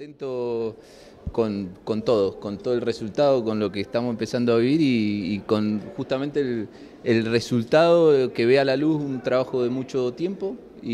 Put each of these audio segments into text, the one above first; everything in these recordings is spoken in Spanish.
contento con todo, con todo el resultado, con lo que estamos empezando a vivir y con justamente el resultado que ve a la luz un trabajo de mucho tiempo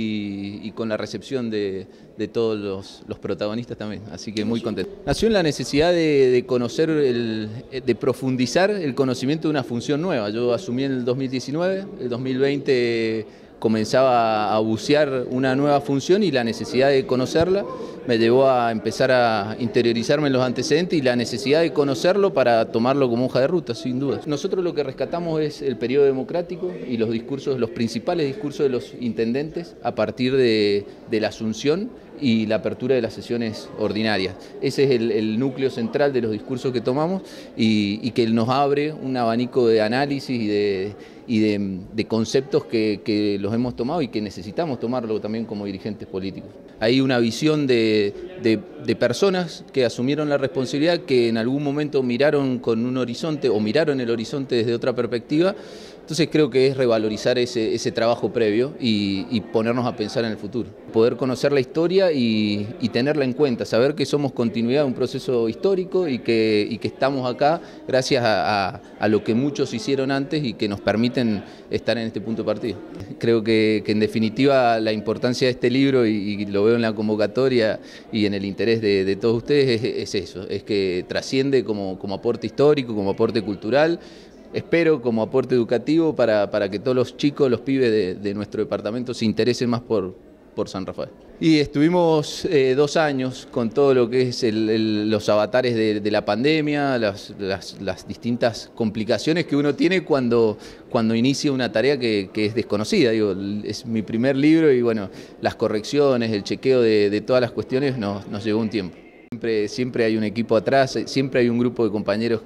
y con la recepción de todos los protagonistas también, así que muy contento. Nació en la necesidad de conocer, de profundizar el conocimiento de una función nueva. Yo asumí en el 2019, el 2020 comenzaba a bucear una nueva función y la necesidad de conocerla me llevó a empezar a interiorizarme en los antecedentes y la necesidad de conocerlo para tomarlo como hoja de ruta, sin duda. Nosotros lo que rescatamos es el periodo democrático y los discursos, los principales discursos de los intendentes a partir de la asunción y la apertura de las sesiones ordinarias. Ese es el núcleo central de los discursos que tomamos y que nos abre un abanico de análisis y de conceptos que los hemos tomado y que necesitamos tomarlo también como dirigentes políticos. Hay una visión de personas que asumieron la responsabilidad, que en algún momento miraron con un horizonte o miraron el horizonte desde otra perspectiva. Entonces creo que es revalorizar ese trabajo previo y ponernos a pensar en el futuro. Poder conocer la historia y tenerla en cuenta, saber que somos continuidad de un proceso histórico y que estamos acá gracias a lo que muchos hicieron antes y que nos permiten estar en este punto de partida. Creo que en definitiva la importancia de este libro, y lo veo en la convocatoria y en el interés de todos ustedes, es eso, es que trasciende como aporte histórico, como aporte cultural. Espero como aporte educativo para que todos los chicos, los pibes de nuestro departamento se interesen más por San Rafael. Y estuvimos 2 años con todo lo que es los avatares de la pandemia, las distintas complicaciones que uno tiene cuando inicia una tarea que es desconocida. Digo, es mi primer libro y bueno, las correcciones, el chequeo de todas las cuestiones nos llevó un tiempo. Siempre hay un equipo atrás, siempre hay un grupo de compañeros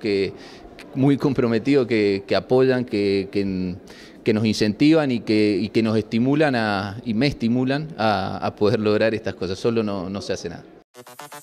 muy comprometidos que apoyan, que nos incentivan y que nos estimulan y me estimulan a poder lograr estas cosas. Solo no se hace nada.